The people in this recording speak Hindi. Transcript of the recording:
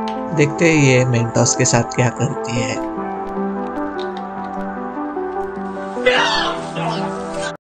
देखते हैं ये मेंटोस के साथ क्या करती है।